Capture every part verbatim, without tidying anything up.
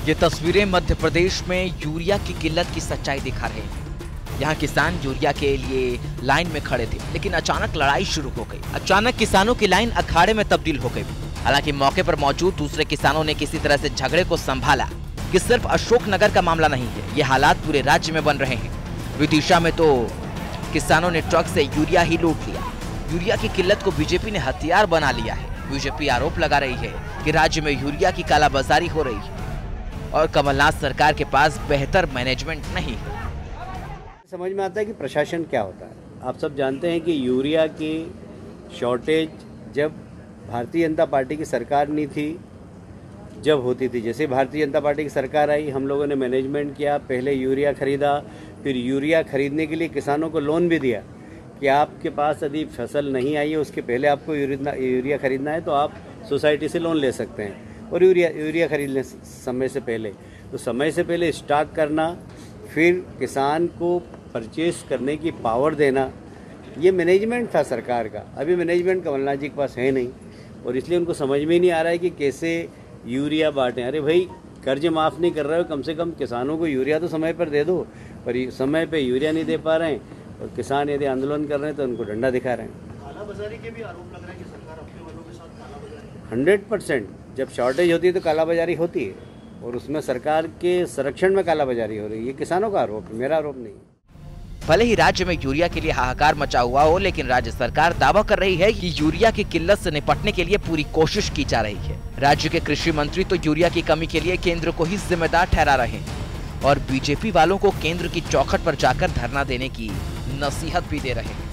ये तस्वीरें मध्य प्रदेश में यूरिया की किल्लत की सच्चाई दिखा रहे हैं। यहाँ किसान यूरिया के लिए लाइन में खड़े थे, लेकिन अचानक लड़ाई शुरू हो गई। अचानक किसानों की लाइन अखाड़े में तब्दील हो गई। हालांकि मौके पर मौजूद दूसरे किसानों ने किसी तरह से झगड़े को संभाला कि सिर्फ अशोकनगर का मामला नहीं है, ये हालात पूरे राज्य में बन रहे हैं। विदिशा में तो किसानों ने ट्रक से यूरिया ही लूट लिया। यूरिया की किल्लत को बीजेपी ने हथियार बना लिया है। बीजेपी आरोप लगा रही है कि राज्य में यूरिया की कालाबाजारी हो रही है और कमलनाथ सरकार के पास बेहतर मैनेजमेंट नहीं है। समझ में आता है कि प्रशासन क्या होता है। आप सब जानते हैं कि यूरिया की शॉर्टेज जब भारतीय जनता पार्टी की सरकार नहीं थी, जब होती थी, जैसे भारतीय जनता पार्टी की सरकार आई, हम लोगों ने मैनेजमेंट किया, पहले यूरिया खरीदा, फिर यूरिया खरीदने के लिए किसानों को लोन भी दिया कि आपके पास यदि फसल नहीं आई है उसके पहले आपको यूरिया खरीदना है तो आप सोसाइटी से लोन ले सकते हैं। और यूरिया यूरिया खरीदने समय से पहले तो समय से पहले स्टॉक करना, फिर किसान को परचेस करने की पावर देना, ये मैनेजमेंट था सरकार का। अभी मैनेजमेंट कमलनाथ जी के पास है नहीं और इसलिए उनको समझ में नहीं आ रहा है कि कैसे यूरिया बांटें। अरे भाई, कर्ज माफ़ नहीं कर रहे हो, कम से कम किसानों को यूरिया तो समय पर दे दो। पर समय पे यूरिया नहीं दे पा रहे हैं और किसान यदि आंदोलन कर रहे हैं तो उनको डंडा दिखा रहे हैं। कालाबाजारी के भी आरोप लग रहे हैं कि सरकार अपने वालों के साथ कालाबाजारी। हंड्रेड परसेंट जब शॉर्टेज होती है तो कालाबाजारी होती है और उसमें सरकार के संरक्षण में कालाबाजारी हो रही है। ये किसानों का आरोप है, मेरा आरोप नहीं। भले ही राज्य में यूरिया के लिए हाहाकार मचा हुआ हो, लेकिन राज्य सरकार दावा कर रही है कि यूरिया की किल्लत से निपटने के लिए पूरी कोशिश की जा रही है। राज्य के कृषि मंत्री तो यूरिया की कमी के लिए केंद्र को ही जिम्मेदार ठहरा रहे हैं और बीजेपी वालों को केंद्र की चौखट पर जाकर धरना देने की नसीहत भी दे रहे हैं।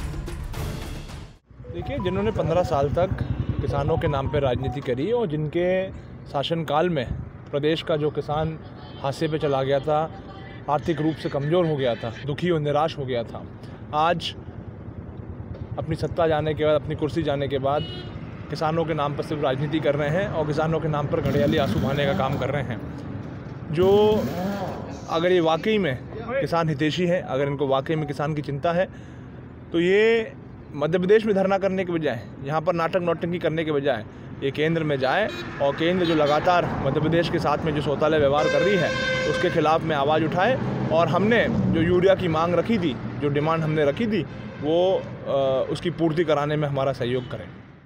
देखिए, जिन्होंने पंद्रह साल तक किसानों के नाम पर राजनीति करी और जिनके शासनकाल में प्रदेश का जो किसान हाशिए पे चला गया था, आर्थिक रूप से कमज़ोर हो गया था, दुखी और निराश हो गया था, आज अपनी सत्ता जाने के बाद, अपनी कुर्सी जाने के बाद किसानों के नाम पर सिर्फ राजनीति कर रहे हैं और किसानों के नाम पर घड़ियाली आंसू बहाने का काम कर रहे हैं। जो अगर ये वाकई में किसान हितैषी है, अगर इनको वाकई में किसान की चिंता है, तो ये मध्य प्रदेश में धरना करने के बजाय, यहाँ पर नाटक नौटंकी करने के बजाय ये केंद्र में जाए और केंद्र जो लगातार मध्य प्रदेश के साथ में जो सौताले व्यवहार कर रही है उसके खिलाफ में आवाज़ उठाए और हमने जो यूरिया की मांग रखी थी, जो डिमांड हमने रखी थी, वो आ, उसकी पूर्ति कराने में हमारा सहयोग करें।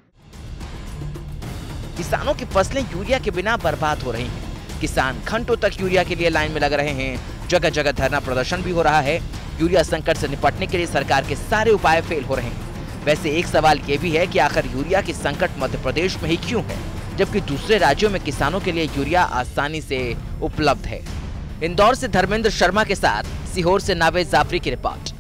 किसानों की फसलें यूरिया के बिना बर्बाद हो रही हैं। किसान घंटों तक यूरिया के लिए लाइन में लग रहे हैं। जगह जगह धरना प्रदर्शन भी हो रहा है। यूरिया संकट से निपटने के लिए सरकार के सारे उपाय फेल हो रहे हैं। वैसे एक सवाल ये भी है कि आखिर यूरिया की संकट मध्य प्रदेश में ही क्यों है, जबकि दूसरे राज्यों में किसानों के लिए यूरिया आसानी से उपलब्ध है। इंदौर से धर्मेंद्र शर्मा के साथ सीहोर से नावेद जाफरी की रिपोर्ट।